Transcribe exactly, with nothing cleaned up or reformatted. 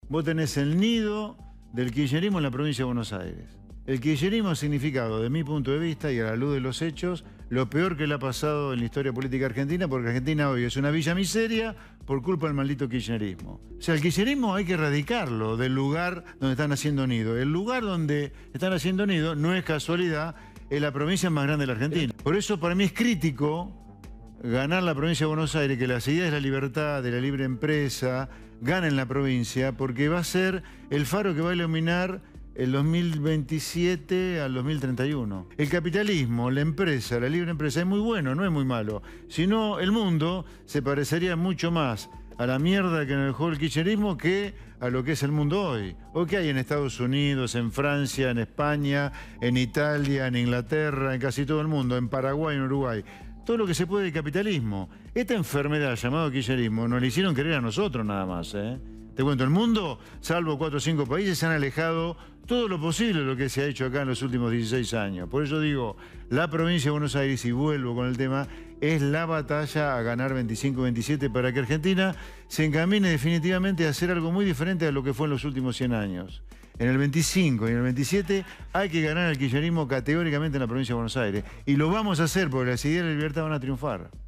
vos tenés el nido del kirchnerismo en la provincia de Buenos Aires. El kirchnerismo ha significado, de mi punto de vista y a la luz de los hechos, lo peor que le ha pasado en la historia política argentina, porque Argentina hoy es una villa miseria por culpa del maldito kirchnerismo. O sea, el kirchnerismo hay que erradicarlo del lugar donde están haciendo nido. El lugar donde están haciendo nido, no es casualidad, es la provincia más grande de la Argentina. Por eso para mí es crítico ganar la provincia de Buenos Aires, que las ideas de la libertad, de la libre empresa, ganen la provincia, porque va a ser el faro que va a iluminar el dos mil veintisiete al dos mil treinta y uno. El capitalismo, la empresa, la libre empresa es muy bueno, no es muy malo. Si no, el mundo se parecería mucho más a la mierda que nos dejó el kirchnerismo que a lo que es el mundo hoy. O que hay en Estados Unidos, en Francia, en España, en Italia, en Inglaterra, en casi todo el mundo, en Paraguay, en Uruguay. Todo lo que se puede del capitalismo. Esta enfermedad llamada kirchnerismo nos la hicieron creer a nosotros nada más, ¿eh? Te cuento, el mundo, salvo cuatro o cinco países, se han alejado todo lo posible de lo que se ha hecho acá en los últimos dieciséis años. Por eso digo, la provincia de Buenos Aires, y vuelvo con el tema, es la batalla a ganar veinticinco veintisiete para que Argentina se encamine definitivamente a hacer algo muy diferente a lo que fue en los últimos cien años. En el veinticinco y en el veintisiete hay que ganar el kirchnerismo categóricamente en la provincia de Buenos Aires. Y lo vamos a hacer porque las ideas de la libertad van a triunfar.